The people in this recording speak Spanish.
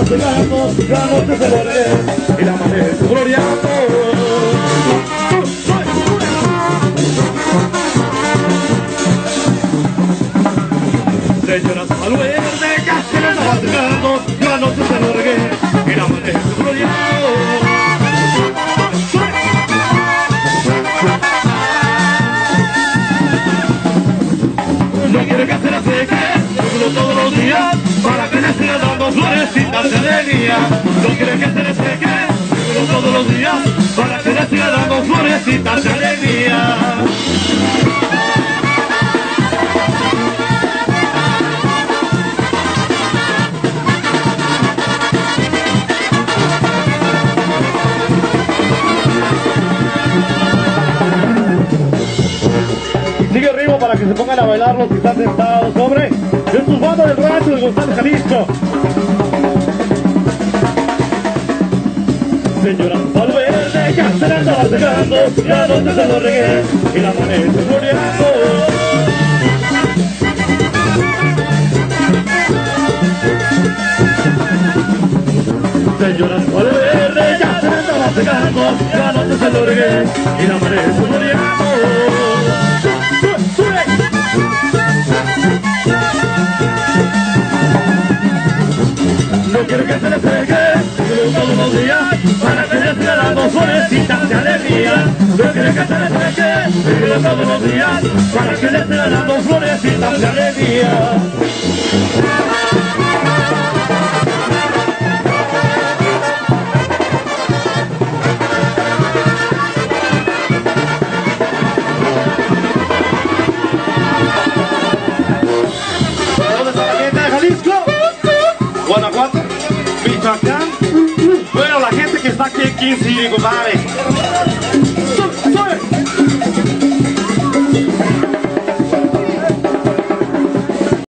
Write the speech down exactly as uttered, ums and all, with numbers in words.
navegando, la noche se vuelve y la amanece gloriando. Señoras al verde, casi la navegando, la noche se vuelve y la amanece gloriando. No quiere que se la seque, todos los días, para que le siga dando florecitas de alegría. No quiere que se le seque, todos los días, para que le siga dando florecitas de alegría. Sigue el ritmo para que se pongan a bailar los que están sentados, hombre. De sus bandas del rancho de González, Jalisco. Señora Valverde, ya se la andaba pegando, la noche se lo regué y la amanece gloriando. Señora Valverde, ya se la andaba pegando, la noche se lo regué y la amanece gloriando. No quiero que se le seque, todos los días, para que le siga dando florecitas de alegría. No quiero que se le seque, todos los días, para que le siga dando florecitas de alegría. ¿Dónde está la gente de Jalisco? Guanajuato, Michoacán. Bueno, la gente que está aquí en quince, compadre. ¡Sube!